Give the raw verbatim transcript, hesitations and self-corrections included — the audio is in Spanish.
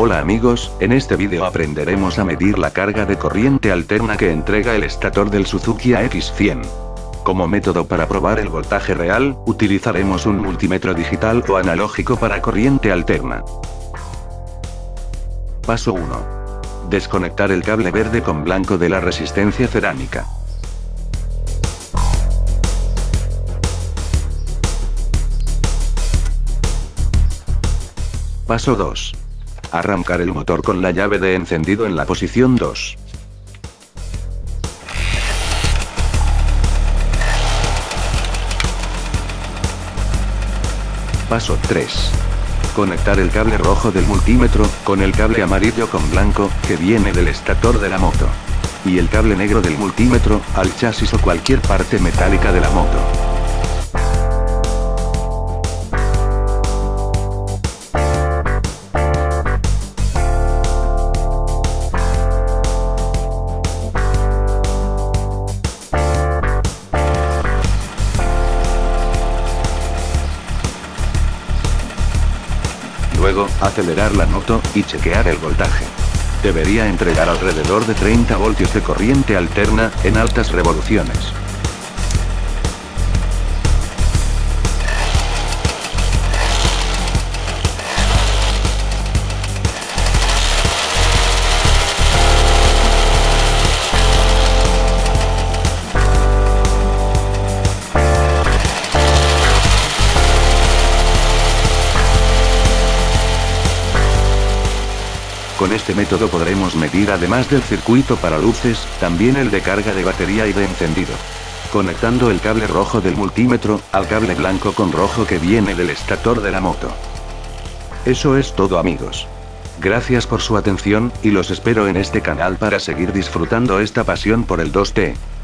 Hola amigos, en este vídeo aprenderemos a medir la carga de corriente alterna que entrega el estator del Suzuki A X cien. Como método para probar el voltaje real, utilizaremos un multímetro digital o analógico para corriente alterna. Paso uno. Desconectar el cable verde con blanco de la resistencia cerámica. Paso dos. Arrancar el motor con la llave de encendido en la posición dos. Paso tres. Conectar el cable rojo del multímetro, con el cable amarillo con blanco, que viene del estator de la moto. Y el cable negro del multímetro, al chasis o cualquier parte metálica de la moto. Luego, acelerar la moto, y chequear el voltaje. Debería entregar alrededor de treinta voltios de corriente alterna, en altas revoluciones. Con este método podremos medir además del circuito para luces, también el de carga de batería y de encendido. Conectando el cable rojo del multímetro, al cable blanco con rojo que viene del estator de la moto. Eso es todo amigos. Gracias por su atención, y los espero en este canal para seguir disfrutando esta pasión por el dos T.